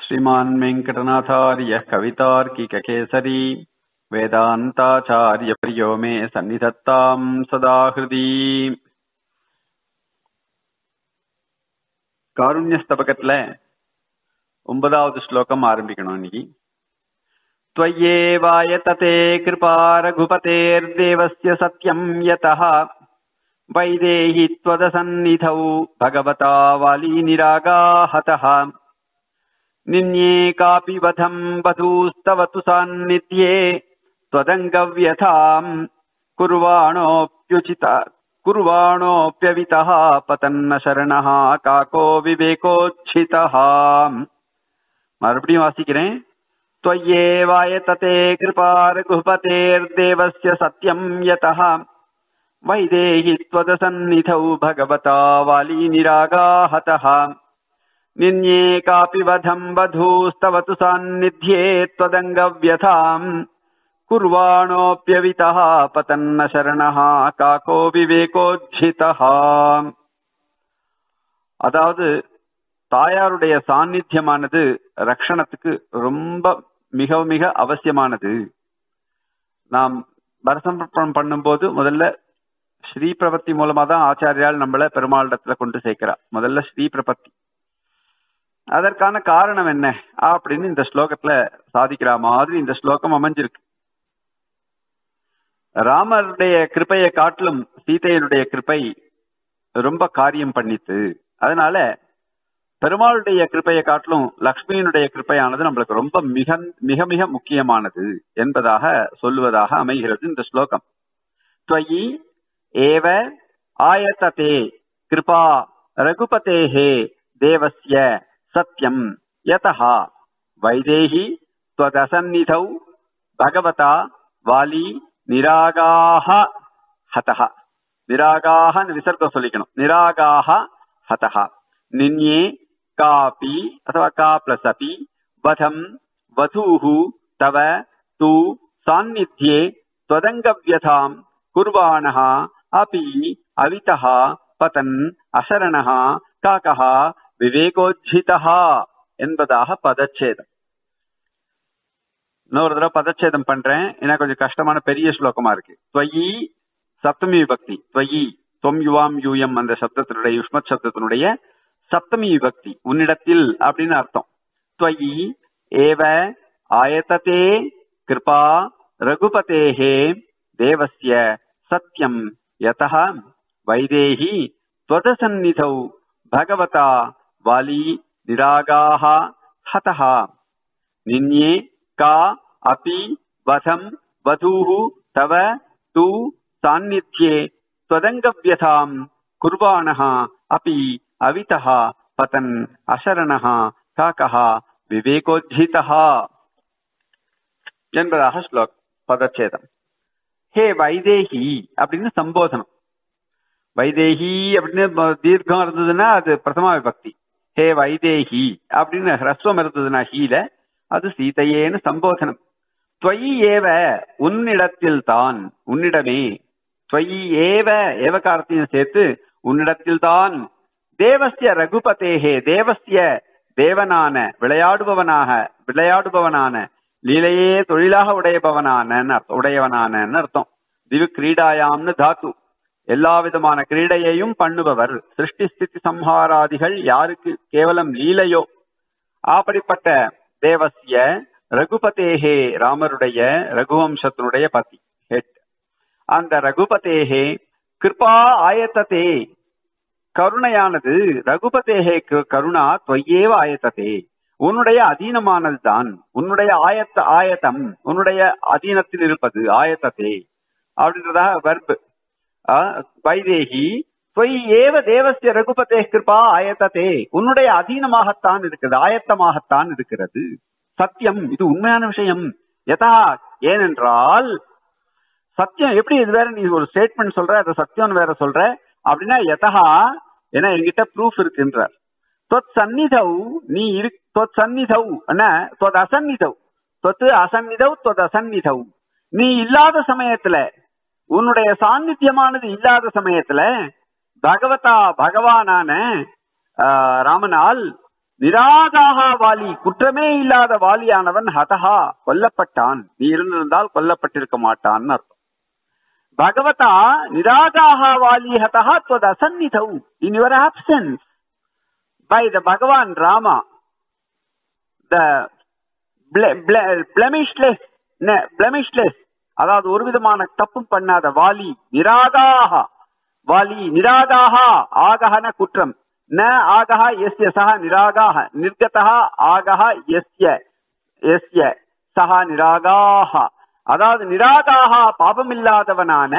श्रीमान् वेङ्कटनाथार्यः कवितार्किककेसरी वेदान्ताचार्यप्रियो मे सन्निधत्तां सदा हृदि. காருண்யஸ்தபகத்துல 9வது ஸ்லோகம் ஆரம்பிக்கணும் இன்னைக்கு. त्वय्येवायतते कृपा रघुपतेर्देवस्य सत्यं यतः वैदेहि त्वदसन्निधौ भगवता वाली निरागाहतः निन्ये कापि वधं वधूस्तव तु सान्निध्ये त्वदङ्गव्यथां कुर्वाणोऽप्यवितः पतन्न शरणः काको विवेकोच्छितः. மறுபடியும் வாசிக்கிறேன். त्वय्येवायतते कृपा रघुपतेर्देवस्य सत्यं यतः वैदेहि त्वदसन्निधौ भगवता वाली निरागाहतः निन्ये कापि वधं वधूस्तव तु सान्निध्ये त्वदङ्गव्यथां कुर्वाणोऽप्यवितः पतन्न शरणः काको विवेकोच्छितः. அதாவது தாயாருடைய சாநித்தியமானது ரக்ஷணத்துக்கு ரொம்ப மிக மிக அவசியமானது. நாம் பரசமர்ப்பணம் பண்ணும்போது முதல்ல ஸ்ரீ பிரபத்தி மூலமா தான் ஆச்சாரியால் நம்மள பெருமாளிடத்துல கொண்டு சேர்க்கிறா. முதல்ல ஸ்ரீ பிரபத்தி. அதற்கான காரணம் என்ன அப்படின்னு இந்த ஸ்லோகத்துல சாதிக்கிற மாதிரி இந்த ஸ்லோகம் அமைஞ்சிருக்கு. ராமருடைய கிருபையை காட்டிலும் சீதையனுடைய கிருபை ரொம்ப காரியம் பண்ணித்து. அதனால பெருமாளுடைய கிருபையை காட்டிலும் லக்ஷ்மியினுடைய கிருபையானது நம்மளுக்கு ரொம்ப மிக மிக மிக முக்கியமானது என்பதாக சொல்லுவதாக அமைகிறது இந்த ஸ்லோகம். त्वयि एव आयतते कृपा रघुपतेः देवस्य सत्यं यतः वैदेहि त्वदसन्निधौ भगवता वाली निरागाः हतः. निरागाः विसर्ग சொல்லிக்கணும். निरागाः हतः निन्ये कापि अथवा का प्लस अपि वधं वधूः तव तु सान्निध्ये त्वदङ्गव्यथां कुर्वाणः अपि अवितः पतन् अशरणः काकः विवेकोज्झितः என்பதாக பதச்சேதம். இன்னொரு தடவை பதச்சேதம் பண்றேன். ஏன்னா கொஞ்சம் கஷ்டமான பெரிய ஸ்லோகமா இருக்கு. त्वयि சப்தமி விபக்தி. त्वयि त्वं युवां यूयं அந்த சப்தத்தினுடைய யுஷ்மத் சப்தத்தினுடைய சப்தமி விபக்தி உன்னிடத்தில் அப்படின்னு அர்த்தம். त्वयि एव आयतते कृपा रघुपतेः देवस्य सत्यं यतः वैदेहि त्वदसन्निधौ भगवता वाली निरागाः हतः निन्ये का अपि वधं वधूः तव तु सान्निध्ये त्वदङ्गव्यथां कुर्वाणः अपि अवितः पतन् अशरणः काकः विवेकोज्झितः என்பதாக ஸ்லோகம் பதச்சேதம். ஹே வைதேகி அப்படின்னு சம்போதனம். வைதேகி அப்படின்னு தீர்க்கம் இருந்ததுன்னா அது பிரதமா விபக்தி. ஹே வைதேகி அப்படின்னு ஹ்ரஸ்வம் இருந்ததுன்னா ஹீல அது சீதையேன்னு சம்போதனம். त्वयि ஏவ உன்னிடத்தில் தான், உன்னிடமே. त्वयि ஏவ ஏவகாரத்தையும் சேர்த்து உன்னிடத்தில் தான். தேவஸ்ய ரகுபதேஹே தேவஸ்ய தேவனான விளையாடுபவனான லீலையே தொழிலாக உடையவனான அர்த்தம். திவு கிரீடாயாம்னு தாத்து. எல்லா விதமான கிரீடையையும் பண்ணுபவர். சிருஷ்டி ஸ்திதி சம்ஹாராதிகள் யாருக்கு கேவலம் லீலையோ அப்படிப்பட்ட தேவஸ்ய ரகுபதேஹே ராமருடைய ரகுவம்சத்தினுடைய பதி ஹெட். அந்த ரகுபதேஹே கிருபா ஆயத்ததே கருணையானது ரகுபதேஹே கருணா त्वय्येव ஆயத்ததே உன்னுடைய அதீனமானது தான். உன்னுடைய ஆயத்தம் உன்னுடைய அதீனத்தில் இருப்பது ஆயத்ததே அப்படின்றதாக வர்பு. வைதேகி त्वय्येव தேவஸ்ய ரகுபதே கிருபா ஆயத்ததே உன்னுடைய அதீனமாகத்தான் இருக்கிறது, ஆயத்தமாகத்தான் இருக்கிறது. சத்தியம் இது உண்மையான விஷயம். யதா ஏனென்றால் சத்தியம் எப்படி இது வேற நீ ஒரு ஸ்டேட்மெண்ட் சொல்ற அதை சத்தியம் வேற சொல்ற அப்படின்னா யதா ஏன்னா என்கிட்ட ப்ரூஃப் இருக்குன்றார். தொத் சந்நிதவ் நீ தொத் சந்நிதவ் தொத் அசந்நிதவ் தொத்து அசந்நிதவ் தொத் அசந்நிதவ் நீ இல்லாத சமயத்துல உன்னுடைய சாநித்தியமானது இல்லாத சமயத்துல பகவதா பகவானான ராமனால் நிராகாக வாலி, குற்றமே இல்லாத வாலியானவன் ஹதஹா கொல்லப்பட்டான். நீ இருந்திருந்தால் கொல்லப்பட்டிருக்க மாட்டான் அர்த்தம். பகவதா நிராகாக வாலி ஹதஹா த்வத் அசன்னிதௌ, in your absence by the Bhagavan Rama, the blemishless, அதாவது ஒரு விதமான தப்பும் பண்ணாத வாலி. நிராகாக வாலி, நிராகாக ஆகஹன குற்றம், ந ஆகஹ யஸ்ய சஹ நிராகாக, நிர்கதஹ ஆகஹ யஸ்ய சஹ நிராகாக, அதாவது நிராகாக பாபமில்லாதவனான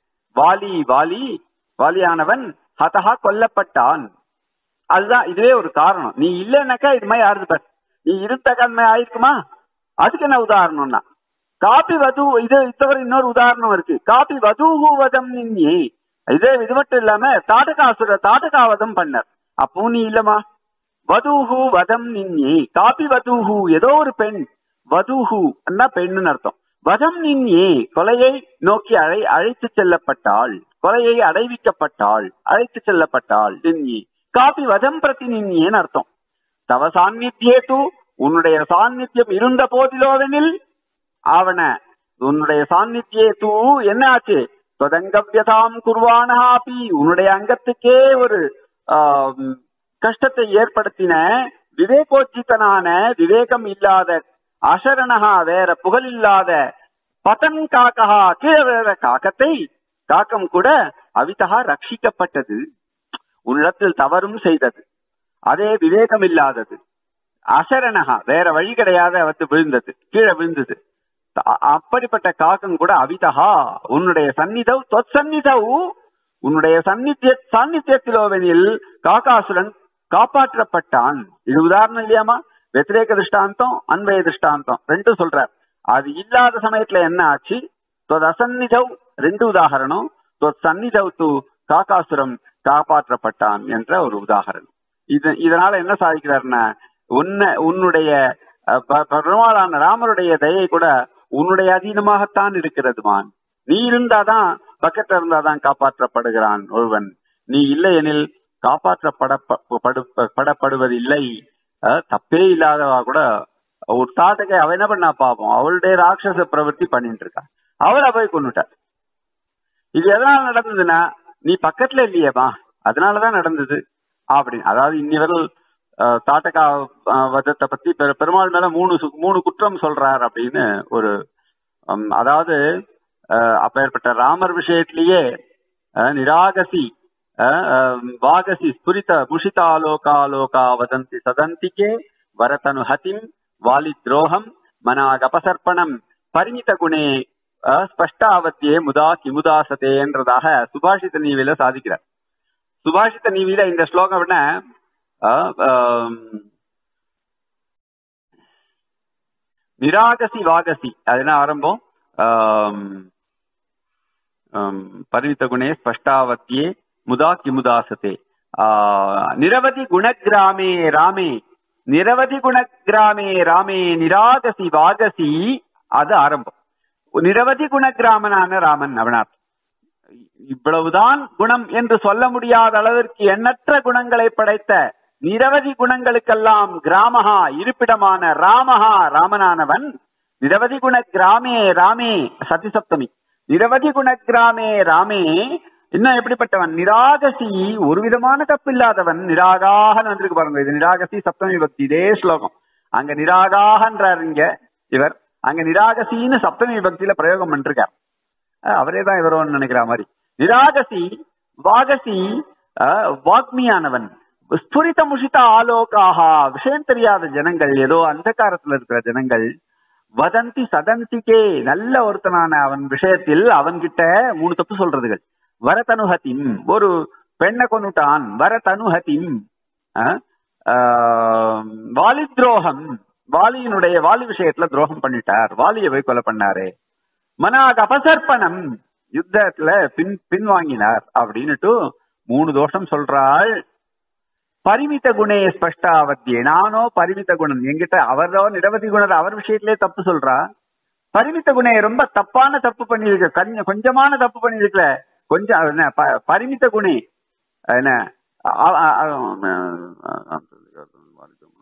வாலியானவன் ஹதஹா கொல்லப்பட்டான். அதுதான் இதுவே ஒரு காரணம். நீ இல்லைன்னாக்கா இது மாதிரி ஆறுது பார், நீ இருந்தக்கன்மை ஆயிருக்குமா? அதுக்கு என்ன உதாரணம்னா காப்பி வது, இது தவிர இன்னொரு உதாரணம் இருக்கு. காப்பி வதூவதம் நின்னே, இது மட்டும் இல்லாம தாட்டகாவதம் பண்ணார். அப்போ நீ இல்லமா? வதூஹு வதம் நின்னே, காப்பி வதூஹு ஏதோ ஒரு பெண், வதூஹு பெண்ணுன்னு அர்த்தம். வதம் நின்னே கொலையை நோக்கி அழைத்து செல்லப்பட்டாள், கொலையை அடைவிக்கப்பட்டாள், அழைத்து செல்லப்பட்டாள். நின்னே காப்பி வதம் பிரதி நின்னேன்னு அர்த்தம். தவ சாநித்தியேது, உன்னுடைய சாநித்தியம் இருந்த போதிலோவெனில் உன்னுடைய சாநித்தியேது என்ன ஆச்சு? தொதங்கவ்யதாம் குர்வானஹாபி, உன்னுடைய அங்கத்துக்கே ஒரு கஷ்டத்தை ஏற்படுத்தின விவேகோச்சிதனான, விவேகம் இல்லாத, அசரணஹா வேற புகழில்லாத, பதன் காக்கஹா கீழே வேற காக்கம் கூட அவிதகா ரட்சிக்கப்பட்டது. உன்னிடத்தில் தவறும் செய்தது, அதே விவேகம் இல்லாதது, அசரணஹா வேற வழி கிடையாத விழுந்தது, கீழே விழுந்தது. அப்படிப்பட்ட காக்கம் கூட அவிதகா உன்னுடைய சந்நிதவ் தொத் சந்நிதவ், உன்னுடைய சாநித்தியத்திலோவெனில் காக்காசுரன் காப்பாற்றப்பட்டான். இது உதாரணம் இல்லையாமா? வெத்திரேக திருஷ்டாந்தம், அன்வய திருஷ்டாந்தம் ரெண்டும் சொல்றார். அது இல்லாத சமயத்துல என்ன ஆச்சு? தொத் அசன்னிதவ் ரெண்டு உதாகரணம், தொத் சந்நிதவ் து காக்காசுரம் காப்பாற்றப்பட்டான் என்ற ஒரு உதாகரணம். இதனால என்ன சாதிக்கிறார்னா, உன்னுடைய பெருமாளான ராமருடைய தயை கூட உன்னுடைய அதீனமாகத்தான் இருக்கிறதுமான். நீ இருந்தாதான், பக்கத்துல இருந்தாதான் காப்பாற்றப்படுகிறான் ஒருவன். நீ இல்லை எனில் காப்பாற்றப்படப்படுவதில்லை. தப்பே இல்லாதவா கூட ஒரு தாட்டகை அவ என்ன பண்ணா பாப்போம், அவளுடைய ராட்சச பிரவൃத்தி பண்ணிட்டு இருக்கா, அவளை போய் கொண்டுட்டார். இது எதனால நடந்ததுன்னா, நீ பக்கத்துல இல்லையேமா, அதனாலதான் நடந்தது அப்படின்னு. அதாவது இன்னிவர்கள் தாட்டகா வதத்தை பத்தி பெருமாள் மேல மூணு குற்றம் சொல்றார் அப்படின்னு ஒரு, அதாவது அப்பேற்பட்ட ராமர் விஷயத்திலேயே நிராகசி வாகசி ஸ்புரித முஷிதாலோகாலோகா வதந்தி சதந்திக்கே வரதனு ஹதிம் வாலி துரோகம் மனாகபசர்ப்பணம் பரிமித குணே ஸ்பஷ்டாவத்தியே முதா கிமுதாசதே என்றதாக சுபாஷித நீவில சாதிக்கிறார். சுபாஷித நீவில இந்த ஸ்லோகம் என்ன, நிராகசி வாகசி, அது என்ன ஆரம்பம்? பரிமித குணே ஸ்பஷ்டாவத்தியே முதா கிமுதாசதே. நிரவதி குணகிராமே ராமே, நிரவதி குணகிராமே ராமே நிராகசி வாகசி, அது ஆரம்பம். நிரவதி குணகிராமனான ராமன் அவனார். இவ்வளவுதான் குணம் என்று சொல்ல முடியாத அளவிற்கு எண்ணற்ற குணங்களை படைத்த, நிரவதி குணங்களுக்கெல்லாம் கிராமஹா இருப்பிடமான ராமஹா ராமனானவன். நிரவதி குண கிராமே ராமே, சதி சப்தமி, நிரவதி குண கிராமே ராமே. இன்னும் எப்படிப்பட்டவன்? நிராகசி, ஒரு விதமான தப்பு இல்லாதவன். நிராகாகன்னு வந்திருக்கு பாருங்க, இது நிராகசி சப்தமி பக்தி, இதே ஸ்லோகம். அங்க நிராகாகன்றார் இங்க இவர், அங்க நிராகசின்னு சப்தமி பக்தியில பிரயோகம் பண்ணிருக்கார். அவரே தான் இவரோன்னு நினைக்கிற மாதிரி. நிராகசி வாகசி வாக்மியானவன். ஸ்புரித முஷித ஆலோகாகா, விஷயம் தெரியாத ஜனங்கள், ஏதோ அந்தகாரத்துல இருக்கிற ஜனங்கள். வதந்தி சதந்திக்கே, நல்ல ஒருத்தனான அவன் விஷயத்தில் அவன்கிட்ட மூணு தப்பு சொல்றதுகள். வரதனுஹதிம், ஒரு பெண்ணை கொண்டுட்டான். வரதனுஹதிம் வாலி துரோகம், வாலி விஷயத்துல துரோகம் பண்ணிட்டார், வாலியை போய் கொலை பண்ணாரு. மனாக அபசர்ப்பணம், யுத்தத்துல பின்வாங்கினார் அப்படின்னுட்டு மூணு தோஷம் சொல்றாள். பரிமித குணே ஸ்பஷ்டாவத்தியே, நானோ பரிமித குணம், என்கிட்ட அவரோ நிரவதி குணர், அவர் விஷயத்திலே தப்பு சொல்றா. பரிமித குணே ரொம்ப தப்பான தப்பு பண்ணிருக்க, கொஞ்சமான தப்பு பண்ணிருக்கல, கொஞ்சம் என்ன பரிமித குணே என்ன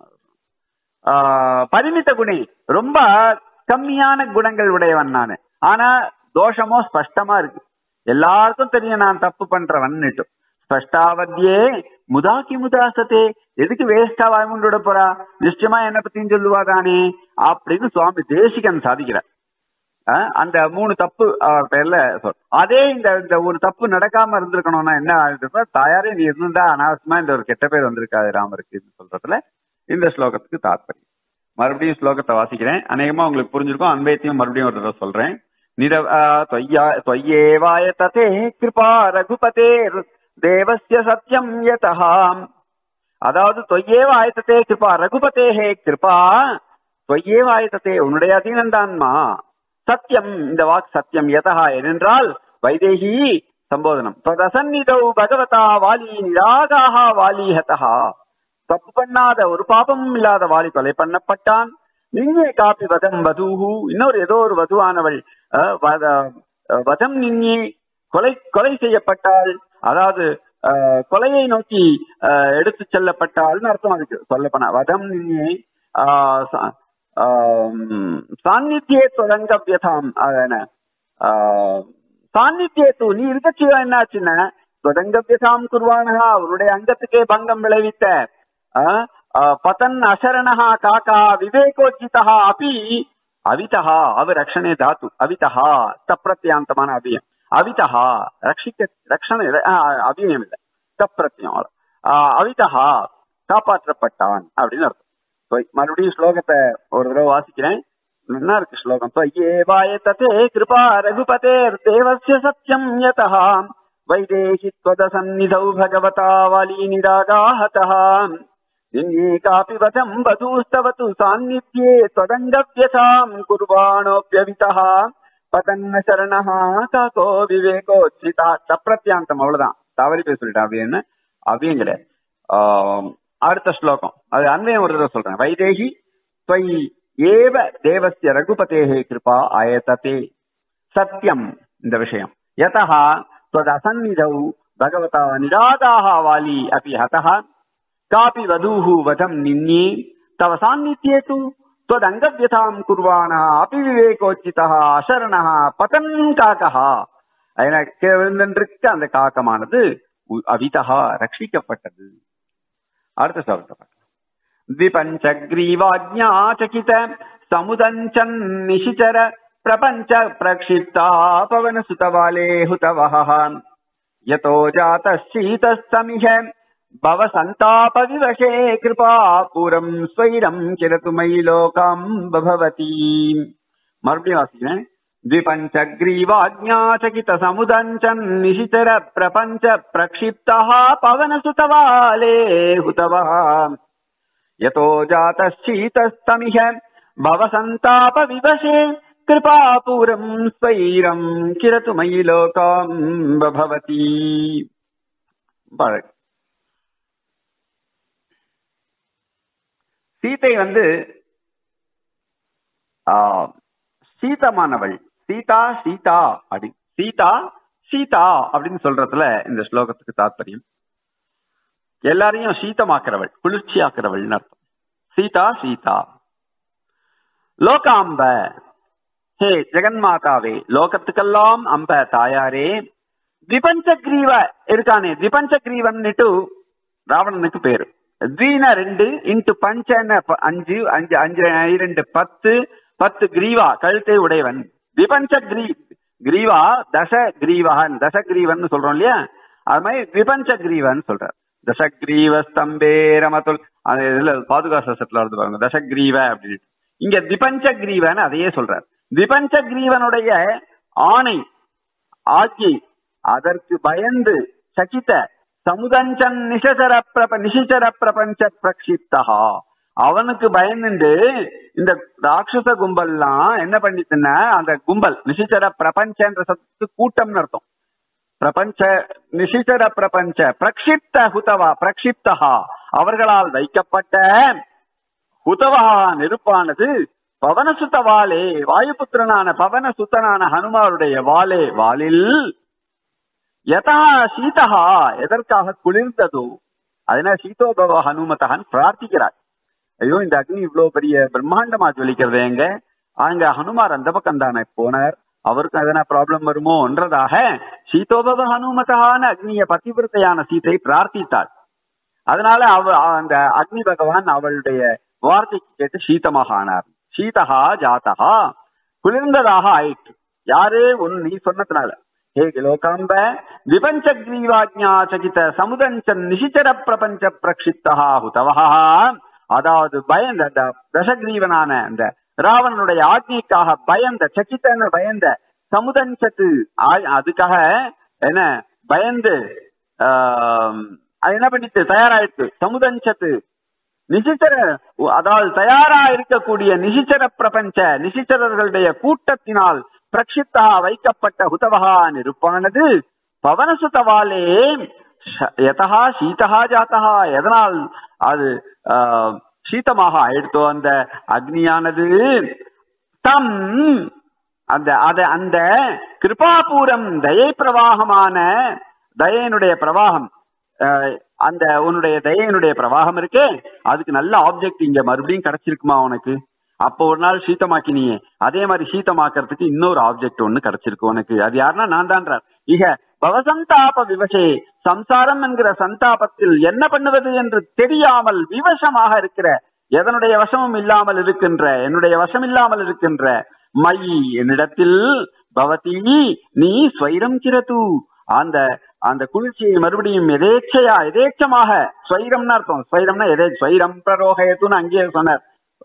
பரிமித குணி, ரொம்ப கம்மியான குணங்கள் உடையவன் நானு. ஆனா தோஷமோ ஸ்பஷ்டமா இருக்கு, எல்லாருக்கும் தெரியும் நான் தப்பு பண்றவன்னுட்டு. ஸ்பஷ்டாவத்தியே முதாக்கி முதாசத்தே, எதுக்கு வேஸ்டா வாய்முண்டு விட போறா, நிச்சயமா என்ன பத்தியும் சொல்லுவா தானே அப்படின்னு சுவாமி தேசிகன் சாதிக்கிறார். அந்த 3 தப்பு பேர்ல அதே இந்த ஒரு தப்பு நடக்காம இருந்திருக்கணும்னா என்ன ஆகுது, தாயாரே நீ இருந்தா அனாவசியமா இந்த ஒரு கெட்ட பேர் வந்திருக்காது ராமருக்கு சொல்றதுல இந்த ஸ்லோகத்துக்கு தாத்பரியம். மறுபடியும் ஸ்லோகத்தை வாசிக்கிறேன், அநேகமா உங்களுக்கு புரிஞ்சிருக்கும். அன்பயத்தையும் மறுபடியும் ஒரு தடவை சொல்றேன். त्वय्येवायतते कृपा रघुपते தேவஸ்ய சத்யம் யதஹா. அதாவது தொய்யேவ ஆயத்தே கிருபா, ரகுபதேஹே கிருபா தொய்யேவ ஆயத்தே, உன்னுடைய அதீனந்தான்மா. சத்தியம், இந்த வாக்கு சத்தியம். யதஹா ஏனென்றால் வைதேகி சம்போதனம். ததசன்னிதௌ பகவதா வாலி நிராகாஹ வாலி ஹதஹா, தப்பு பண்ணாத ஒரு பாபமும் இல்லாத வாலி கொலை பண்ணப்பட்டான். நின்னே காப்பி வதம் வதூஹு, இன்னொரு ஏதோ ஒரு வதுவானவள் வதம் நின்னே கொலை செய்யப்பட்டாள். அதாவது கொலையை நோக்கி எடுத்து செல்லப்பட்டாள்னு அர்த்தம். அதுக்கு சொல்லப்போனா வதம் நின்னே சாநித்தியே தொடங்கவியதாம். சாநித்தியத்து நீ இருக்கச்சிவா என்னாச்சுன்னா தொடங்கவியதாம் குர்வானஹா, அவருடைய அங்கத்துக்கே பங்கம் விளைவித்த பதன் அசரணஹா காக்கா விவேகோச்சிதா அப்பி அவிதஹா, அவ ரக்ஷணே தாத்து அவிதஹா தப்பிரத்தியாந்தமான அபியம். அவிதஹா ரக்ஷண அபியம் இல்லை, தப்பிரத்தியம். அவிதஹா காப்பாற்றப்பட்டான் அப்படின்னு அர்த்தம். மறுபடியும் ஸ்லோகத்தை ஒரு தடவை வாசிக்கிறேன். என்ன இருக்கு ஸ்லோகம்? त्वय्येवायतते कृपा रघुपतेर् देवस्य सत्यं यतः वैदेहि त्वदसन्निधौ भगवता वाली निरागाहतः निन्ये कापि वचं वधूस्तवतु सान्निध्ये त्वदङ्गव्यथां कुर्वाणोऽप्यवितः पतन्न शरणः काको विवेकोचिता. தப்பிரத்தியாந்தம், அவ்வளவுதான். தவறி போய் சொல்லிட்டேன் அப்படின்னு அப்படியும் கிடையாது. அடுத்த ஸ்லோகம் அது அன்வயம் ஒரு தடவை சொல்றேன். வைதேகி त्वयि ஏவ தேவஸ்ய ரகுபதேஹே கிருபா ஆயததே சத்யம், இந்த விஷயம். யதஹா त्वदसन्निधौ भगवता निरागाः वाली अपि हतः कापि वधूः वधं निन्ये तव सान्निध्ये तु त्वदङ्गव्यथां कुर्वाणः अपि विवेकोचितः अशरणः पतन् काकः. விழுந்திருக்க அந்த காக்கமானது அவிதஹா ரட்சிக்கப்பட்டது. அடுத்த ஸ்லோகத்தை द्विपञ्चग्रीवाज्ञाचकित समुदञ्चन् निशिचर प्रपञ्च प्रक्षिप्ता पवनसुतवाले हुतवहः यतो जातश्चीतस्तमिह भवसन्तापविवशे कृपा पूरं स्वैरं किरतु मयि लोकां बभवती. மறுபடியும் வாசிக்கிறேன். द्विपञ्चग्रीवाज्ञाचकित समुदञ्चन् निशिचर प्रपञ्च प्रक्षिप्तः पवनसुतवाले हुतवः यतो जातश्चीतस्तमिह भवसन्ताप विवशे कृपापूरं स्वैरं किरतु मयि लोकां बभवती. சீதை சீதமானவள். சீதா சீதா அப்படி சீதா சீதா அப்படின்னு சொல்றதுல இந்த ஸ்லோகத்துக்கு தாத்பரியம் எல்லாரையும் சீதமாக்குறவள், குளிர்ச்சியாக்குறவள் அர்த்தம். சீதா சீதா. லோகாம்ப, ஹே ஜெகன்மாதாவே, லோகத்துக்கெல்லாம் அம்ப தாயாரே. திபஞ்சக்ரீவ இருக்கானே, திபஞ்சக்ரீவன்னுட்டு ராவணனுக்கு பேரு. த்வீன 2 இன்ட்டு பஞ்சன 5 5 2 10 10 கிரீவா கழுத்தை உடையவன். திபஞ்ச கிரீவா தச கிரீவன், தசகிரீவன் சொல்றோம் இல்லையா, அது மாதிரி திபஞ்ச கிரீவன் சொல்றார். தசகிரீவ ஸ்தம்பே ரமத்துல், அது இதுல பாதுகா சசத்துல வருது பாருங்க, தசகிரீவ அப்படின்னு. இங்க திபஞ்ச கிரீவன் அதையே சொல்றார். திபஞ்ச கிரீவனுடைய ஆணை ஆட்சி அதற்கு பயந்து சகித்த சமுதஞ்சன் நிஷிச்சர பிரபஞ்ச பிரக்ஷிப்தா, அவனுக்கு பயந்துண்டு இந்த ராட்சச கும்பல்லாம் என்ன பண்ணிட்டுன்னா, அந்த கும்பல் நிஷிச்சர பிரபஞ்சன்ற சத்து கூட்டம்னு அர்த்தம். பிரபஞ்ச நிஷிச்சர பிரபஞ்ச பிரக்ஷிப்த ஹுதவா பிரக்ஷிப்தா, அவர்களால் வைக்கப்பட்ட ஹுதவா நெருப்பானது பவனசுத்த வாலே, வாயுபுத்திரனான பவனசுத்தனான ஹனுமாருடைய வாலே வாலில் யதா சீதா எதற்காக குளிர்ந்ததோ, அதனால சீதோபவ ஹனுமதன் பிரார்த்திக்கிறார். ஐயோ இந்த அக்னி இவ்வளவு பெரிய பிரம்மாண்டமா ஜொலிக்கிறது எங்க, அங்க ஹனுமார் அந்த பக்கம் தானே போனார், அவருக்கும் எதனா ப்ராப்ளம் வருமோன்றதாக சீதோபவ ஹனுமதான அக்னிய பதிவிரத்தையான சீதை பிரார்த்தித்தாள். அதனால அந்த அக்னி பகவான் அவளுடைய வார்த்தைக்கு கேட்டு சீதமாக ஆனார். சீதகா ஜாத்தகா, குளிர்ந்ததாக ஆயிற்று. யாரு நீ சொன்னதுனால. ஹே லோகாம்ப விபஞ்சக்ரீவாஜ்ஞா சகித சமுதஞ்சன் நிசிச்சர பிரபஞ்ச பிரக்ஷிப்தா ஹுதவஹா. அதாவது பயந்த தசகிரீவனான அந்த ராவணனுடைய ஆக்னிக்காக பயந்த, சகித்தன பயந்த, சமுதஞ்சத்து அதுக்காக என்ன பயந்து என்ன பண்ணிட்டு தயாராயிட்டு, சமுதஞ்சத்து நிசிச்சர, அதாவது தயாரா இருக்கக்கூடிய நிசிச்சர பிரபஞ்ச நிசிச்சரர்களுடைய கூட்டத்தினால் பிரக்ஷித்தா வைக்கப்பட்ட ஹுதவஹா நெருப்பானது பவனசுதவாலே யதஹா சீதஹா ஜாத்தஹா, எதனால் அது சீதமாக ஆயிடுத்தோ அந்த அக்னியானது, தம் அந்த கிருபாபூரம் தயை பிரவாகமான தயனுடைய பிரவாகம், அந்த உன்னுடைய தயனுடைய பிரவாகம் இருக்கே அதுக்கு நல்ல ஆப்ஜெக்ட் இங்க மறுபடியும் கிடைச்சிருக்குமா உனக்கு? அப்போ ஒரு நாள் சீத்தமாக்கினியே, அதே மாதிரி சீத்தமாக்கிறதுக்கு இன்னொரு ஆப்ஜெக்ட் ஒண்ணு கிடைச்சிருக்கு உனக்கு. அது யாருன்னா நான் தான்றார். இக பவசந்தாப விவசே, சம்சாரம் என்கிற சந்தாபத்தில் என்ன பண்ணுவது என்று தெரியாமல் விவசமாக இருக்கிற, எதனுடைய வசமும் இல்லாமல் இருக்கின்ற, என்னுடைய வசம் இல்லாமல் இருக்கின்ற மயி என்னிடத்தில் பவதி நீ ஸ்வைரம் கிரது, அந்த குளிர்ச்சியை மறுபடியும் எதேச்சமாக, ஸ்வைரம்னு அர்த்தம், ஸ்வைரம்னா ஸ்வைரம் பிரரோகயத்துன்னு அங்கேயே சொன்னார்.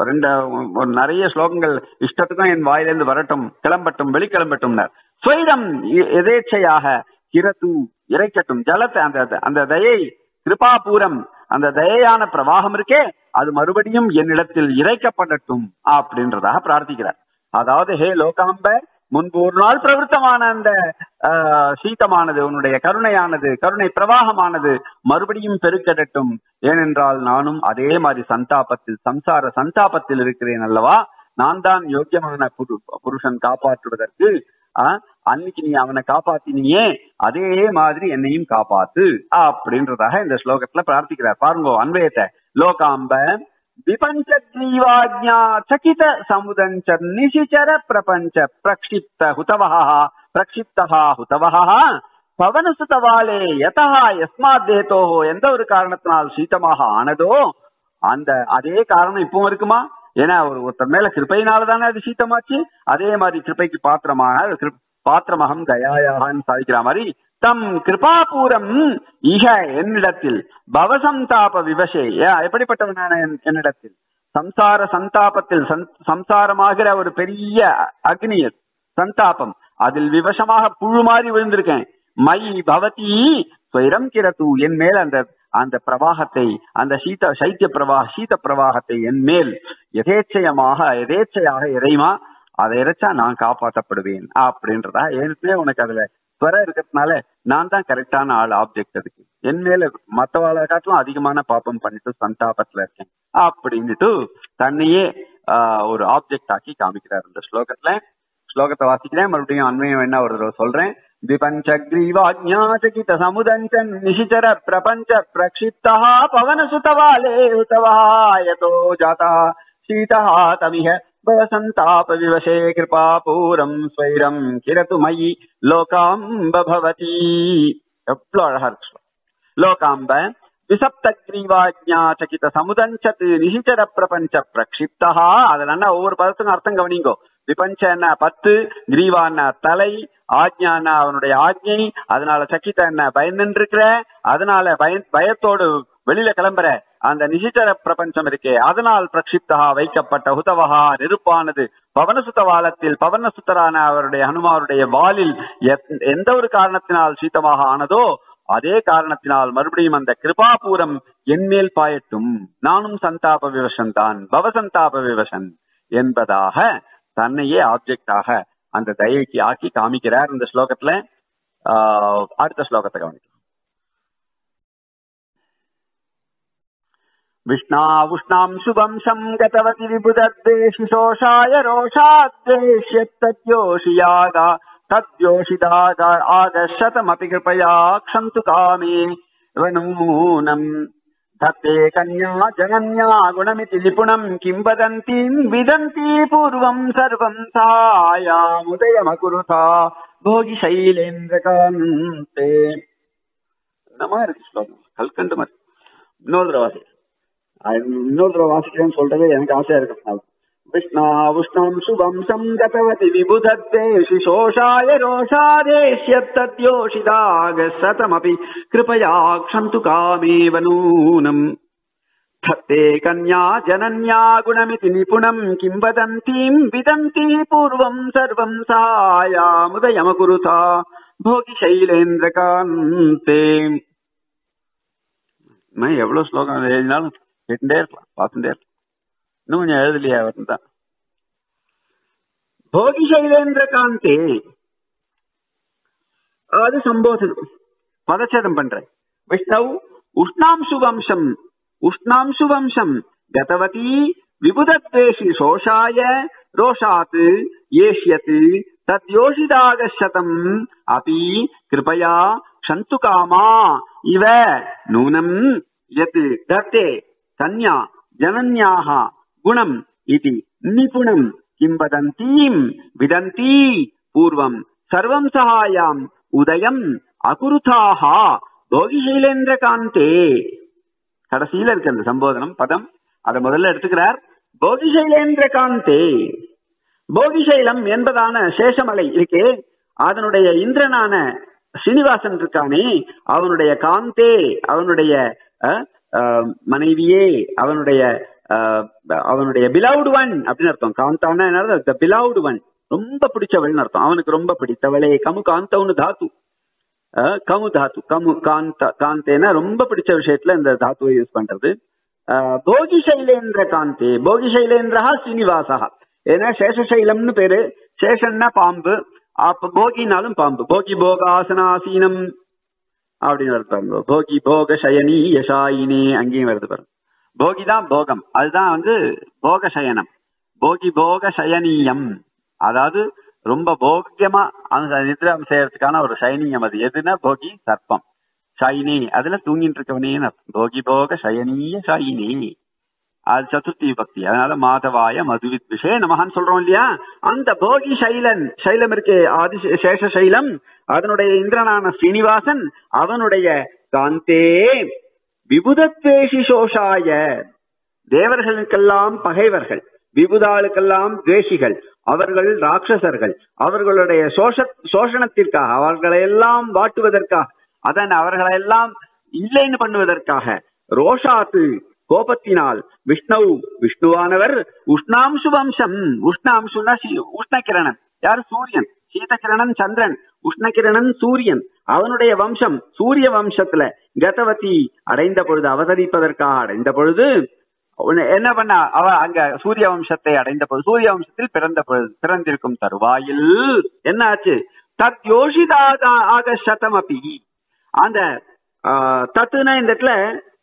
நிறைய ஸ்லோகங்கள் இஷ்டத்துக்கும் என் வாயிலிருந்து வரட்டும், கிளம்பட்டும், வெளிக்கிளம்பட்டும். ஸ்வைரம் எதேச்சையாக, கிரது இறைக்கட்டும், ஜலத்தை அந்த தயை கிருபாபூரம், அந்த தயையான பிரவாகம் இருக்கே அது மறுபடியும் என்னிடத்தில் இறைக்கப்படட்டும் அப்படின்றதாக பிரார்த்திக்கிறார். அதாவது ஹே லோகாம்ப, முன்பு ஒரு நாள் பிரவருத்தமான அந்த சீதமானது, உன்னுடைய கருணையானது, கருணை பிரவாகமானது மறுபடியும் பெருக்கடட்டும். ஏனென்றால் நானும் அதே மாதிரி சந்தாபத்தில், சம்சார சந்தாபத்தில் இருக்கிறேன் அல்லவா. நான் தான் யோக்கியமான புருஷன் காப்பாற்றுவதற்கு. அன்னைக்கு நீ அவனை காப்பாத்தினியே, அதே மாதிரி என்னையும் காப்பாத்து அப்படின்றதாக இந்த ஸ்லோகத்துல பிரார்த்திக்கிறார். பாருங்க அன்வயத்தை. லோகாம்ப விபஞ்சக்ரீவாஜ்ஞா சகித சமுதஞ்ச நிசிச்சர பிரபஞ்ச பிரக்ஷிப்த ஹுதவஹா பிரக்ஷிப்தஹா ஹுதவஹா பவனசுதவாலே யதஹா யஸ்மாத் தேதோஹோ, எந்த ஒரு காரணத்தினால் சீதமாக ஆனதோ அந்த அதே காரணம் இப்பவும் இருக்குமா? ஏன்னா ஒருத்தர் மேல கிருப்பையினாலதானே அது சீத்தமாச்சு. அதே மாதிரி கிருப்பைக்கு பாத்திரமகம் தயாயாகன்னு சாதிக்கிற மாதிரி தம் கிருபாபூரம் இக என்னிடத்தில் பவசந்தாப விவசே, எப்படிப்பட்டவனான என்னிடத்தில் சம்சார சந்தாபத்தில், சம்சாரமாகிற ஒரு பெரிய அக்னியர் சந்தாபம், அதில் விவசமாக புழு மாதிரி விழுந்திருக்கேன். மயி பவதி ஸ்வைரம் கிரது, என் மேல் அந்த பிரவாகத்தை, அந்த சீத பிரவாகத்தை என் மேல் எதேச்சையாக இறைமா, அதை இறைச்சா நான் காப்பாற்றப்படுவேன் அப்படின்றதா. ஏற்கனவே உனக்கு அதுல துவர இருக்கிறதுனால நான் தான் கரெக்டான ஆள், ஆப்ஜெக்ட் அதுக்கு. என் மேல மற்றவாளை காட்டிலும் அதிகமான பாப்பம் பண்ணிட்டு சந்தாபத்துல இருக்கேன் அப்படின்ட்டு தன்னையே ஒரு ஆப்ஜெக்ட் ஆக்கி காமிக்கிறார் இந்த ஸ்லோகத்துல. ஸ்லோகத்தை வாசிக்கிறேன், மறுபடியும் அண்மையம் வேணா ஒரு தடவை சொல்றேன். விபஞ்சக்ரீவாஜ்ஞாசகித சமுதஞ்சன் நிசிச்சர பிரபஞ்ச பிரக்ஷிப்தா பவனசுதவாலே ஹுதவஹாயதோ ஜாதா சீதஹா தமிஹ பவசந்தாப விவசே கிருபாபூரம் ஸ்வைரம் கிரது மயி லோகாம்ப பவதி. எவ்வளவு அழகா இருக்கு. லோகாம்ப விசப்தக்ரீவாஜ்ஞா சகித சமுதஞ்சத் நிசிச்சர பிரபஞ்ச பிரக்ஷிப்தா. அதுல ஒவ்வொரு பதத்துக்கும் அர்த்தம் கவனிங்கோ. விபஞ்ச என்ன 10, கிரீவான்னா தலை, ஆஜ்ஞான்னா அவனுடைய ஆஜ்ஞை, அதனால சக்கித்த என்ன பயந்து இருக்கிற, அதனால பயத்தோடு வெளியில கிளம்புற அந்த நிசிச்சர பிரபஞ்சம் இருக்கே அதனால் பிரக்ஷிப்தா வைக்கப்பட்ட ஹுதவஹா நெருப்பானது பவனசுத்தவாலத்தில், பவனசுத்தரான அவருடைய ஹனுமாருடைய வாலில் எந்த ஒரு காரணத்தினால் சீத்தமாக ஆனதோ அதே காரணத்தினால் மறுபடியும் அந்த கிருபாபூரம் என்மேல் பாயட்டும், நானும் சந்தாப விவசன் தான், பவசந்தாப விவசன் என்பதாக தன்னையே ஆப்ஜெக்டாக அந்த தயைக்கு ஆக்கி காமிக்கிறார் இந்த ஸ்லோகத்துல. அடுத்த ஸ்லோகத்தை கவனிக்கலாம். விஷ்ணாவுஷ்ணாம் சுவம்சம் கதவதி விபுதத்வேஷி சோஷாய ரோஷாத்வேஷ்யத்யோஷியாகா தத்யோஷிதாக ஆகஷதமபி கிருபயா க்ஷந்து காமே வனூனம் தத்தே கன்யா ஜனன்யா குணமிதி நிபுணம் கிம் வதந்தீம் விதந்தி பூர்வம் சர்வம் சாயாமுதயமகுருதா போகி சைலேந்திர காந்தே. இந்த மாதிரி இருக்கு ஸ்லோகம், கல்கண்டு மாதிரி. இன்னொரு தடவை வாசிக்கிறேன்னு சொல்றது எனக்கு ஆசையா இருக்கு. விஷ்ணாவுஷ்ணம் சுவம்சம் கதவதி விபுதத்தேஷி சோஷாய ரோஷாதேஷ்யத்யோஷிதாக சதமபி கிருபயா க்ஷந்து காமேவ நூனம். தத்தே கன்யா ஜனன்யா குணமிதி நிபுணம் கிம் வதந்தீம் விதந்தி பூர்வம் சர்வம் சாயாமுதயமகுருதா போகி சைலேந்திர காந்தே. எவ்வளவு ஸ்லோகம் எழுதினாலும் கேட்டுட்டே இருக்கலாம், பார்த்துட்டே இருக்கலாம். இன்னும் கொஞ்சம் எழுதலையா அவர் தான். போகி சைலேந்திர காந்தே அது சம்போதனம், பதச்சேதம் பண்ற. விஷ்ணவ் உஷ்ணாம்சு வம்சம், உஷ்ணாம்சு வம்சம் கதவதி விபுதத்வேஷி சோஷாய ரோஷாத் ஏஷ்யத் தத்யோஷிதாகசதம் அபி கிருபயா க்ஷந்து காமா இவ நூனம் யத் தத்தே கன்யா ஜனன்யாஹ குணம் இதி நிபுணம் கிம் வதந்தீம் விதந்தி பூர்வம் சர்வம் சகாயாம் உதயம் அகுருதாஹ போகி சைலேந்திர காந்தே. கடைசியில இருக்கு அந்த சம்போதனம் பதம், அதை முதல்ல எடுத்துக்கிறார். போகி சைலேந்திர காந்தே, போகிசைலம் என்பதான சேஷமலை இருக்கே, அதனுடைய இந்திரனான ஸ்ரீனிவாசன் இருக்கானே, அவனுடைய காந்தே, அவனுடைய மனைவியே, அவனுடைய பிலவுட் ஒன் அப்படின்னு அர்த்தம். காந்தான்னா என்ன, பிலவுட் ஒன், ரொம்ப பிடிச்சவள்னு அர்த்தம். அவனுக்கு ரொம்ப பிடித்தவளே. கமு காந்தவுன்னு தாத்து, கமு தாத்து, கமு காந்த, காந்தேனா ரொம்ப பிடிச்ச விஷயத்துல இந்த தாத்துவை யூஸ் பண்றது. போகி சைலேந்திர காந்தே, போகி சைலேந்திரா ஸ்ரீனிவாசா. ஏன்னா சேஷசைலம்னு பேரு, சேஷன்னா பாம்பு, அப்ப போகினாலும் பாம்பு. போகி போகாசனாசீனம் அப்படின்னு வருது பாருங்க. போகி போக சயனி யசாயினே அங்கேயும் வருது பாருங்க. போகிதான் போகம், அதுதான் போக சயனம். போகி போக சயனீயம், அதாவது ரொம்ப போக்கியமா அந்த நித்ரம் செய்யறதுக்கான ஒரு சயனீயம். அது எதுனா போகி சர்ப்பம், ஷாயினி அதுல தூங்கிட்டு இருக்கவனேன்னு அர்த்தம். போகி போக சயனீய ஷாயினி, அது சதுர்த்தி பக்தி. அதனால மாதவாய மதுவித் விஷய நமகான்னு சொல்றோம் இல்லையா. அந்த போகி சைலன், சைலம் இருக்கே ஆதி சேஷ சைலம், அதனுடைய இந்திரனான ஸ்ரீனிவாசன், அவனுடைய காந்தே விபுதத்வேஷி சோஷாய, தேவர்களுக்கெல்லாம் பகைவர்கள், விபுதாளுக்கெல்லாம் துவேஷிகள், அவர்கள் ராட்சசர்கள், அவர்களுடைய சோஷணத்திற்காக, அவர்களையெல்லாம் வாட்டுவதற்காக, அதன் அவர்களெல்லாம் இல்லைன்னு பண்ணுவதற்காக, ரோஷாத்து கோபத்தினால், விஷ்ணு விஷ்ணுவானவர் உஷ்ணாம்சு வம்சம், உஷ்ணாம்சுனா உஷ்ணகிரணன், யார் சூரியன், சீதகிரணன் சந்திரன், உஷ்ணகிரணன் சூரியன், அவனுடைய வம்சம் சூரிய வம்சத்துல கதவதி அடைந்த பொழுது, அவதரிப்பதற்காக அடைந்த பொழுது என்ன பண்ண, அவ அங்க சூரிய வம்சத்தை அடைந்த பொழுது, சூரிய வம்சத்தில் பிறந்த பொழுது, பிறந்திருக்கும் தருவாயில் என்ன ஆச்சு, தத் யோஷிதாக சதம் அப்பி, அந்த தத்துனா இந்த இடத்துல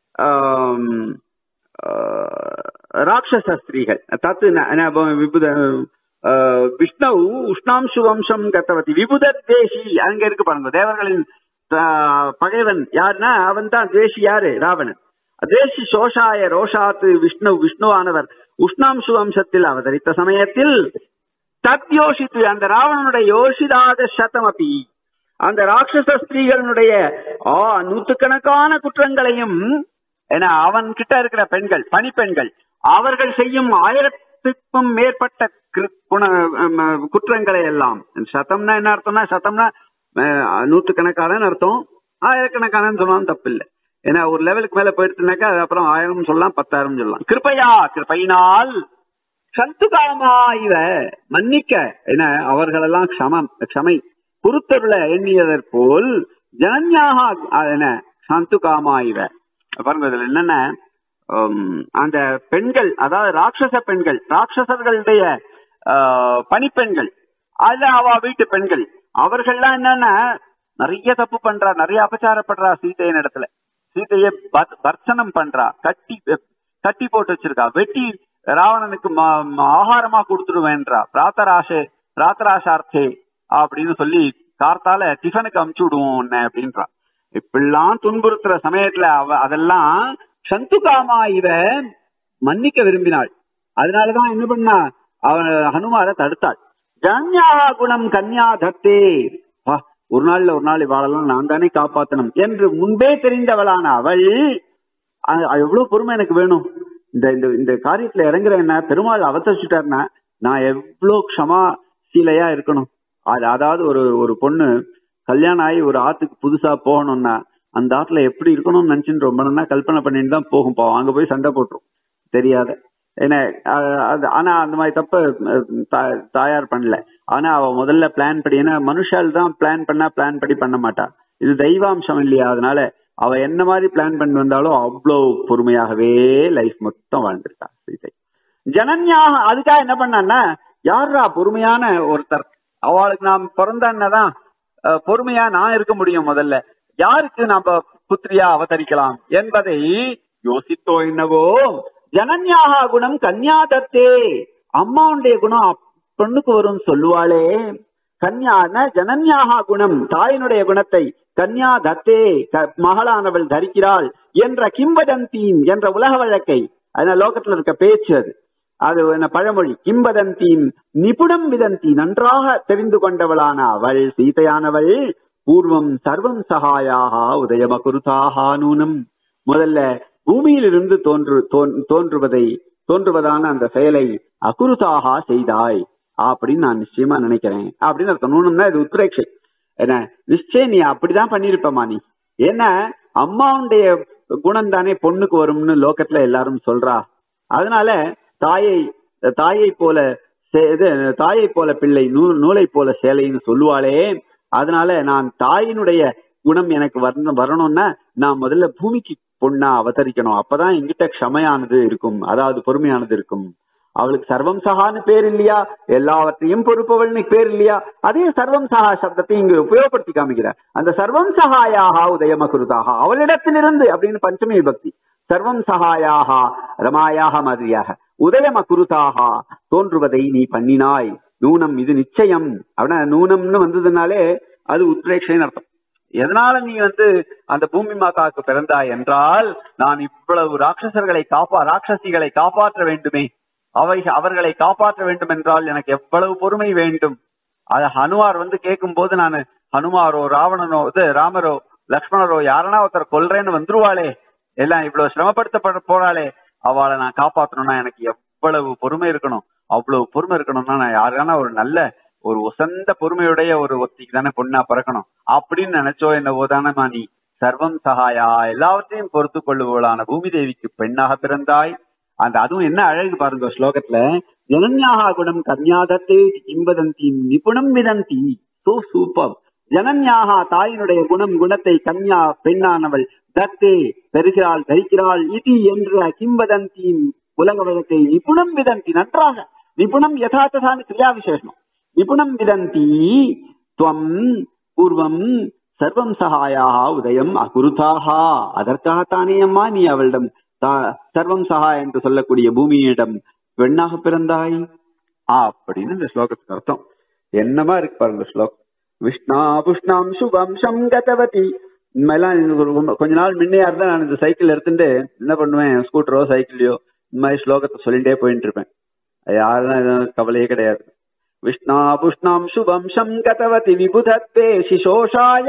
ராட்சச ஸ்திரீகள், தத்து விபுத விஷ்ணு உஷ்ணாம்சு வம்சம் கத்தவதி விபுத தேசி, அங்க இருக்கு பாருங்க. தேவர்களின் பகைவன் யாருன்னா அவன் தான் தேசி. யாரு? ராவணன். தேசி சோஷாய ரோஷாத்து விஷ்ணு, விஷ்ணுவானவர் உஷ்ணாம்சு வம்சத்தில் அவதரித்த சமயத்தில் தத் யோசித்து, அந்த ராவணனுடைய யோசிதாத சதம் அப்பி, அந்த ராட்சச ஸ்திரீகளுடைய நூற்றுக்கணக்கான குற்றங்களையும், ஏன்னா அவன் கிட்ட இருக்கிற பெண்கள், பணிப்பெண்கள், அவர்கள் செய்யும் 1000க்கும் மேற்பட்ட குற்றங்களை எல்லாம், சதம்னா என்ன அர்த்தம்னா, சதம்னா நூற்றுக்கணக்கான அர்த்தம், 1000கணக்கான சொன்னாலும் தப்பு இல்லை. ஏன்னா ஒரு லெவலுக்கு மேல போயிடுச்சுனாக்கா அப்புறம் 1000 சொல்லலாம், 10,000 சொல்லலாம். கிருபையா, கிருபையினால், சந்துகாமா இவ மன்னிக்க, ஏன்னா அவர்களெல்லாம் க்ஷமை பொறுத்தருள எண்ணியதற்போல், ஜனன்யாக என்ன சந்துகாமா இவ. பாருங்க இதுல என்னென்ன, அந்த பெண்கள், அதாவது ராட்சச பெண்கள், ராட்சசர்களுடைய பணிப்பெண்கள், அது அவ வீட்டு பெண்கள், அவர்கள்லாம் என்னன்னா நிறைய தப்பு பண்றா, நிறைய அபச்சாரப்படுறா சீதையின் இடத்துல. சீதையை பர்சனம் பண்றா, கட்டி போட்டு வச்சிருக்கா, வெட்டி ராவணனுக்கு ஆகாரமா கொடுத்துடுவேன்றா, பிராத்தராசார்த்தே அப்படின்னு சொல்லி கார்த்தால டிஃபனுக்கு அமுச்சு விடுவோம் அப்படின்றா. இப்படிலாம் துன்புறுத்துற சமயத்துல அதெல்லாம் சந்துகாமா இவ மன்னிக்க விரும்பினாள். அதனாலதான் என்ன பண்ணா, அவன் ஹனுமாரை தடுத்தாள். ஜனன்யா குணம் கன்யா தத்தே, ஒரு நாள் இவாளெல்லாம் நான் தானே காப்பாற்றணும் என்று முன்பே தெரிந்தவளான அவள், எவ்வளவு பொறுமை எனக்கு வேணும், இந்த காரியத்துல இறங்குறேன்னா பெருமாள் அவதரிச்சுட்டாருன்னா நான் எவ்வளவு க்ஷமாசீலையா இருக்கணும். அதாவது ஒரு பொண்ணு கல்யாணம் ஆகி ஒரு ஆத்துக்கு புதுசா போகணும்னா அந்த ஆத்துல எப்படி இருக்கணும்னு நினைச்சுட்டு ரொம்ப நாளா கல்பனை பண்ணிட்டு தான் போகும். போவோம், அங்க போய் சண்டை போட்டுரும் தெரியாத. ஏன்னா ஆனா அந்த மாதிரி தப்ப தாயார் பண்ணல. ஆனா அவ முதல்ல பிளான் படி, ஏன்னா மனுஷால் தான் பிளான் படி பண்ண மாட்டா, இது தெய்வாம்சம் இல்லையா. அதனால அவ என்ன மாதிரி பிளான் பண்ணி வந்தாலும் அவ்வளவு பொறுமையாகவே லைஃப் மொத்தம் வாழ்ந்துருக்கா சீதை. ஜனன்யாக அதுக்காக என்ன பண்ணான்னா, யாரா பொறுமையான ஒருத்தர், அவளுக்கு நாம் பிறந்தாதான் பொறுமையா நான் இருக்க முடியும். முதல்ல யாருக்கு நாம புத்திரியா அவதரிக்கலாம் என்பதை யோசித்தோ என்னவோ. ஜனன்யாக குணம் கன்யாதத்தே, அம்மாவுடைய குணம் பெண்ணுக்கு வரும் சொல்லுவாளே. கன்யான ஜனன்யாக குணம், தாயினுடைய குணத்தை கன்யா தத்தே மகளானவள் தரிக்கிறாள் என்ற கிம்பதந்தீம் என்ற உலக வழக்கை, அதனால லோகத்துல இருக்க பேச்சு அது பழமொழி. கிம்பதந்தீம் நிபுணம் விதந்தி, நன்றாக தெரிந்து கொண்டவளான அவள் சீதையானவள் பூர்வம் சர்வம் சகாயாக உதயமகுருதாக நூனம், முதல்ல பூமியிலிருந்து தோன்றுவதான அந்த செயலை அகுருதாக செய்தாய் அப்படின்னு நான் நிச்சயமா நினைக்கிறேன் அப்படின்னு அர்த்தம். நூனம்னா இது உத்ரேட்சை. என்ன நிச்சயம் நீ அப்படிதான் பண்ணிருப்பமா நீ, ஏன்னா அம்மாவுடைய குணம் தானே பொண்ணுக்கு வரும்னு லோகத்துல எல்லாரும் சொல்றா. அதனால தாயை போல பிள்ளை நூலை போல சேலைன்னு சொல்லுவாளே. அதனால நான் தாயினுடைய குணம் எனக்கு வரணும்னா நான் முதல்ல பூமிக்கு பொண்ணா அவதரிக்கணும். அப்பதான் எங்கிட்ட க்ஷமையானது இருக்கும், அதாவது பொறுமையானது இருக்கும். அவளுக்கு சர்வம் சகான்னு பேர் இல்லையா, எல்லாவற்றையும் பொறுப்பவள்னு பேர் இல்லையா, அதே சர்வம் சகா சப்தத்தை இங்கு உபயோகப்படுத்தி காமிக்கிறார். அந்த சர்வம் சகாயாக உதயமகுருதாக, அவளிடத்திலிருந்து அப்படின்னு பஞ்சமி விபக்தி. சர்வம் சகாயாக ரமாயாக மாதிரியாக உதயமகுருதாக தோன்றுவதை நீ பண்ணினாய். நூனம் இது நிச்சயம் அப்படின்னா, நூனம்னு வந்ததுனாலே அது உத்ரேட்சைன்னு அர்த்தம். எதனால நீ அந்த பூமி மாதாவுக்கு பிறந்தாய் என்றால், நான் இவ்வளவு ராட்சசிகளை காப்பாற்ற வேண்டுமே, அவர்களை காப்பாற்ற வேண்டும் என்றால் எனக்கு எவ்வளவு பொறுமை வேண்டும். அத ஹனுமார் கேட்கும் போது, நான் ஹனுமாரோ ராவணனோ ராமரோ லக்ஷ்மணரோ யாரனா ஒருத்தர் கொல்றேன்னு வந்துருவாளே, எல்லாம் இவ்வளவு சிரமப்படுத்தப்பட போறாளே, அவளை நான் காப்பாற்றணும்னா எனக்கு எவ்வளவு பொறுமை இருக்கணும். அவ்வளவு பொறுமை இருக்கணும்னா நான் யாருக்கான ஒரு நல்ல ஒரு உசந்த பொறுமையுடைய ஒரு ஒத்திக்கு தானே பொண்ணா பிறக்கணும் அப்படின்னு நினைச்சோ என்னவோ தானே நீ சர்வம் சகாயா எல்லாவற்றையும் பொறுத்து கொள்ளுவளான பூமி தேவிக்கு பெண்ணாக பிறந்தாய். அதுவும் என்ன அழகு பாருங்க ஸ்லோகத்துல, ஜனன்யாக குணம் கன்யாதத்தே கிம்பதந்தி நிபுணம் விதந்தி. So super. ஜனன்யாக தாயினுடைய குணத்தை கன்யா பெண்ணானவள் தத்தே பெறுகிறாள் தரிக்கிறாள் இது என்ற கிம்பதந்தி உலக வழக்கை நிபுணம் விதந்தி நன்றாக, நிபுணம் யதார்த்தான கிரியா விசேஷம். நிபுணம் விதந்தி துவம் பூர்வம் சர்வம் சகாயாக உதயம் அகுருதாக, அதற்காகத்தானே அம்மா நீ அவளிடம் சர்வம் சகா என்று சொல்லக்கூடிய பூமியிடம் பெண்ணாக பிறந்தாய் அப்படின்னு இந்த ஸ்லோகத்துக்கு அர்த்தம். என்னமா இருக்கு பாருங்க ஸ்லோகம். விஷ்ணா புஷ்ணாம் சுபம்சம் கதவதி. கொஞ்ச நாள் முன்னையா இருந்தா நான் இந்த சைக்கிள் எடுத்துட்டு என்ன பண்ணுவேன், ஸ்கூட்டரோ சைக்கிளையோ இந்த மாதிரி ஸ்லோகத்தை சொல்லிட்டே போயிட்டு இருப்பேன். யாருதான் கவலையே கிடையாது. விஷ்ணா புஷ்ணாம் சுபம்சம் கதவதி விபுதத்வே சிசோஷாய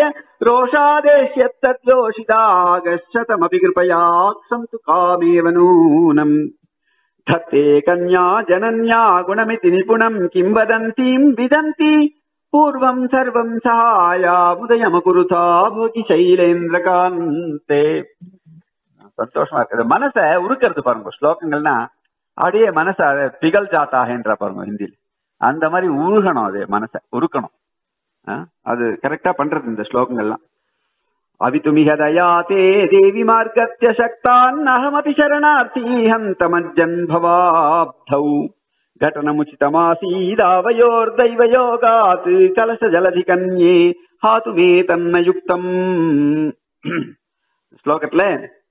ரோஷாதேஷ்யத்தத்யோஷிதாகச்சதமபி கிருபயாக்ஷம் து காமேவ நூனம் தத்தே கன்யா ஜனன்யா குணமிதி நிபுணம் கிம்பதந்தீம் விதந்தி பூர்வம் சர்வம் சகாயா உதயமகுருதா போகி சைலேந்திரகாந்தே. சந்தோஷமா இருக்கு. மனச உருக்கிறது பாருங்க ஸ்லோகங்கள்னா, அப்படியே மனச பிகல் ஜாத்தாகன்ற பாருங்க ஹிந்தியில், அந்த மாதிரி உருகணும், அது மனச உருக்கணும். அது கரெக்டா பண்றது இந்த ஸ்லோகங்கள்லாம். அவிதுமிக தயாதே தேவி மார்கத்ய சக்தான் அஹமபி சரணார்த்தி ஹந்தமஜ்ஜன் பவாப்தௌ घटनमुचितमासीदावयोर् दैवयोगात् कलश जलधि कन्ये हातु मे तन्नयुक्तम्. श्लोकत्ले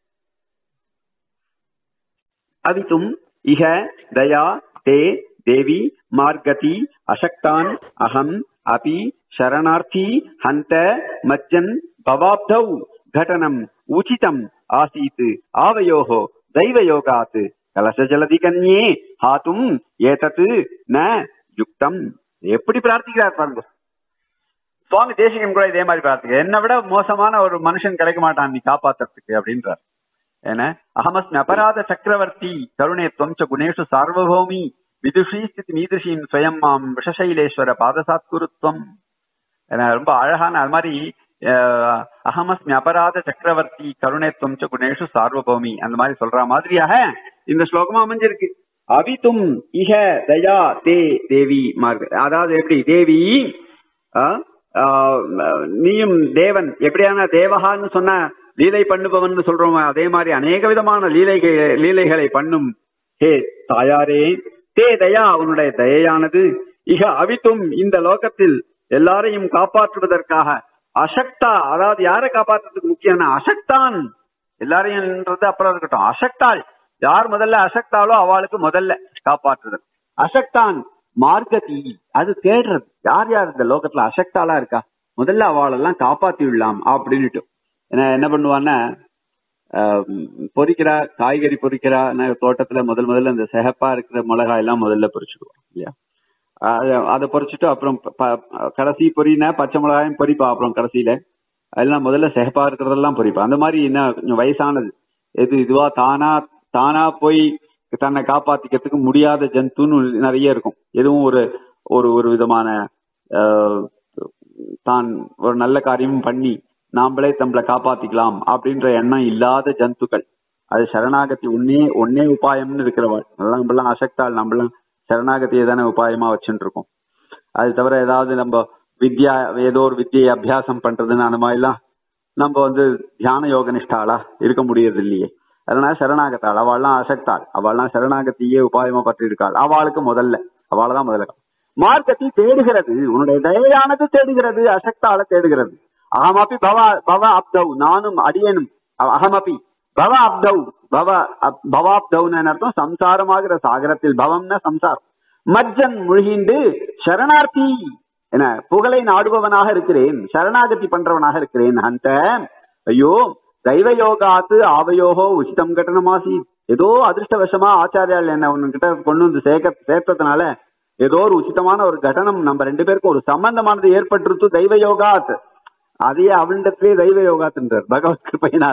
अवितुम इह दया ते देवी मार्गति अशक्तान् अहम् अपि शरणार्थी हन्त मज्जन् भवाब्धौ घटनम् उचितम् ஆசீத் ஆவயோஹோ தெய்வயோகாத் கலசஜலதி கன்யே ஹாத்தும் ஏதத் ந யுக்தம். எப்படி பிரார்த்திக்கிறார் பாருங்க. சுவாமி தேசிகன் கூட இதே மாதிரி பிரார்த்திக்க, என்னை விட மோசமான ஒரு மனுஷன் கிடைக்க மாட்டான் நீ காப்பாத்துறதுக்கு அப்படின்றார். ஏன்னா அகமஸ்மி அபராத சக்கரவர்த்தி கருணேத்வம் ச குணேஷு சார்வபௌமி விதுஷி ஸ்திதி மீதுஷீம் ஸ்வயம் மாம் விஷசைலேஸ்வர பாதசாத்குருத்வம். ரொம்ப அழகான அது மாதிரி அகமஸ்மி அபராத சக்கரவர்த்தி கருணேத்வம் ச குணேஷு சார்வபௌமி அந்த மாதிரி சொல்ற மாதிரியாக இந்த ஸ்லோகமா அமைஞ்சிருக்கு. அவித்தும் இஹ தயா தே தேவி மார்க, அதாவது எப்படி தேவி நீயும் தேவன், எப்படியான தேவகான்னு சொன்ன லீலை பண்ணுபவன் சொல்றோம், அதே மாதிரி அநேக விதமான லீலைகளை பண்ணும் ஹே தாயாரே, தே தயா உன்னுடைய தயையானது, இக அவித்தும் இந்த லோகத்தில் எல்லாரையும் காப்பாற்றுவதற்காக, அசக்தா அதாவது யாரை காப்பாற்றுறதுக்கு முக்கியம்னா அசக்தான், எல்லாரையும் அப்புறம் இருக்கட்டும், அசக்தாள் யார் முதல்ல அசக்தாலோ அவளுக்கு முதல்ல காப்பாற்றுதல். அசக்தான் மார்க்கதி அது தேடுறது, யார் யார் இந்த லோகத்துல அசக்தாலா இருக்கா முதல்ல அவளெல்லாம் காப்பாத்தி விடலாம் அப்படின்னுட்டு. என்ன பண்ணுவான்னா பொறிக்கிறா, காய்கறி பொறிக்கிறா தோட்டத்துல முதல்ல இந்த சிகப்பா இருக்கிற மிளகாய் எல்லாம் முதல்ல பொறிச்சுடுவோம் இல்லையா, அதை பொறிச்சுட்டு அப்புறம் கடைசி பொறினா பச்சை மிளகாயும் பொறிப்பா, அப்புறம் கடைசியில அதெல்லாம் முதல்ல சிகப்பா இருக்கிறதெல்லாம் பொறிப்பா. அந்த மாதிரி என்ன கொஞ்சம் வயசானது இதுவா தானா போய் தன்னை காப்பாத்திக்கிறதுக்கு முடியாத ஜந்துன்னு நிறைய இருக்கும். எதுவும் ஒரு விதமான தான் ஒரு நல்ல காரியமும் பண்ணி நாமளே நம்மளை காப்பாத்திக்கலாம் அப்படின்ற எண்ணம் இல்லாத ஜந்துக்கள், அது சரணாகதி ஒன்னே உபாயம்னு இருக்கிறவாள். நம்மளாம் அசக்தாள், நம்மளாம் சரணாகதியை தானே உபாயமா வச்சுட்டு இருக்கோம். அது தவிர ஏதாவது நம்ம ஏதோ ஒரு வித்தியை அபியாசம் பண்றதுன்னு அந்த மாதிரிலாம் நம்ம தியான யோக நிஷ்டாளா இருக்க முடியறது இல்லையே. அதனால சரணாகத்தாள், அவள்லாம் அசக்தாள், அவள்லாம் சரணாகத்தியே உபாயமா பற்றி இருக்காள். அவளுக்கு அவள்தான் முதல்ல மார்க்கத்தை தேடுகிறது, உன்னுடைய தயையானது தேடுகிறது, அசக்தால தேடுகிறது. அகமபி பவ அப்தவ் நானும் அடியனும், அகமபி பவ அப்தவ் பவாப்தவ்னு அர்த்தம் சம்சாரமாகிற சாகரத்தில், பவம்னா சம்சாரம், மஜ்ஜன் முழுகிண்டு சரணார்த்தி என புகழை நாடுபவனாக இருக்கிறேன், சரணாகதி பண்றவனாக இருக்கிறேன். அந்த ஐயோ தெய்வ யோகாத்து ஆவயோகோ உச்சிதம் கட்டணமாசி, ஏதோ அதிர்ஷ்டவசமா ஆச்சாரியால் என்ன உன்கிட்ட கொண்டு வந்து சேர்த்ததுனால ஏதோ ஒரு உச்சிதமான ஒரு கட்டணம் நம்ம ரெண்டு பேருக்கும் ஒரு சம்பந்தமானது ஏற்பட்டிருத்து. தெய்வ யோகாத் அதையே அவளிடத்திலே தெய்வ யோகாத்ன்றார் பகவத் கிருபையினால.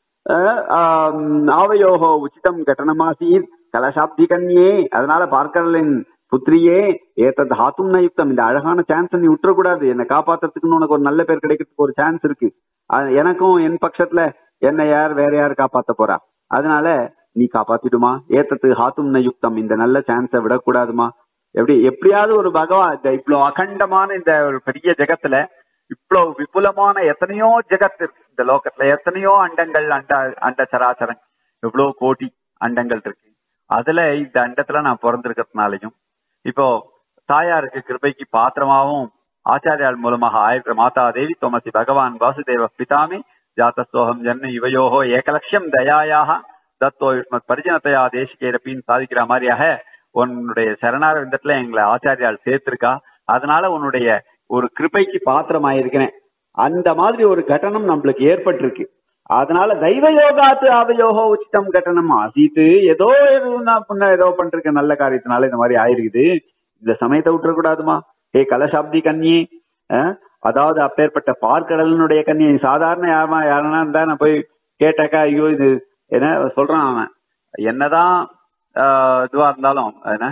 ஆவயோகோ உச்சிதம் கட்டணமாசீர் கலசாப்தி கன்யே, அதனால பார்க்கலின் புத்திரியே ஏத்தத் ஹாத்தும் நயுக்தம், இந்த அழகான சான்ஸ் நீ விட்டுறக்கூடாது, என்னை காப்பாத்துறதுக்குன்னு உனக்கு ஒரு நல்ல பேர் கிடைக்கிறதுக்கு ஒரு சான்ஸ் இருக்கு. எனக்கும் என் பட்சத்துல என்ன வேற யார் காப்பாத்த போறா, அதனால நீ காப்பாத்திடுமா. ஏத்தத்து ஹாத்தும் நயுக்தம், இந்த நல்ல சான்ஸை விடக்கூடாதுமா. எப்படியாவது ஒரு பகவான் இவ்வளவு அகண்டமான இந்த ஒரு பெரிய ஜெகத்துல இவ்வளவு விபுலமான எத்தனையோ ஜெகத் இருக்கு இந்த லோகத்துல, எத்தனையோ அண்டங்கள், அண்ட சராசரம் எவ்வளவு கோடி அண்டங்கள் இருக்கு. அதுல இந்த அண்டத்துல நான் பிறந்திருக்கிறதுனாலையும் இப்போ தாயாருக்கு கிருபைக்கு பாத்திரமாவும் ஆச்சாரியால் மூலமாக ஆயிர மாதா தேவி தோமசி பகவான் வாசுதேவ பிதாமி ஜாத்தசோகம் ஜன்ன இவையோகோ ஏகலட்சம் தயாயாக தத்தோ யுஷ்மத் பரிஜனத்தையா தேசிகேரப்பின்னு சாதிக்கிற மாதிரியாக உன்னுடைய சரணாரவிந்தத்துல எங்களை ஆச்சாரியால் சேர்த்திருக்கா, அதனால உன்னுடைய ஒரு கிருபைக்கு பாத்திரமாயிருக்கிறேன். அந்த மாதிரி ஒரு கட்டணம் நம்மளுக்கு ஏற்பட்டிருக்கு. அதனால தெய்வ யோகாத்து ஆவயோகோ உச்சிதம் கட்டணம் ஆசீத்து, ஏதோ ஏதோ பண்றேன் நல்ல காரியத்தினால இந்த மாதிரி ஆயிருக்குது, இந்த சமயத்தை விட்டுறக்கூடாதுமா. ஹே கலசாப்தி கன்யே, அதாவது அப்பேற்பட்ட பார்க்கடலினுடைய கன்யை, சாதாரண யாருன்னா இருந்தா நான் போய் கேட்டாக்கா ஐயோ இது என்ன சொல்றான் அவன், என்னதான் இதுவா இருந்தாலும் என்ன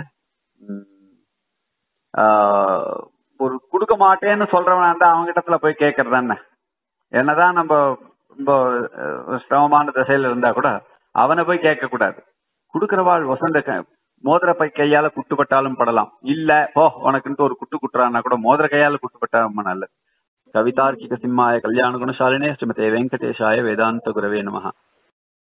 ஒரு கொடுக்க மாட்டேன்னு சொல்றவனா இருந்தா அவங்க இடத்துல போய் கேட்கறது என்ன, என்னதான் நம்ம ரொம்ப சிரமமான திசையில இருந்தா கூட அவனை போய் கேட்க கூடாது. கொடுக்கிறவாள் வசந்த மோதிர பை கையால குட்டுப்பட்டாலும் படலாம், இல்ல போ உனக்குன்ட்டு ஒரு குட்டுறான்னா கூட மோதிர கையால குட்டுப்பட்டா ரொம்ப நல்லது. கவிதார்க்கிக சிம்மாய கல்யாண குணசாலினே ஸ்ரீமதே வெங்கடேஷாய வேதாந்த குரவே நமஹ.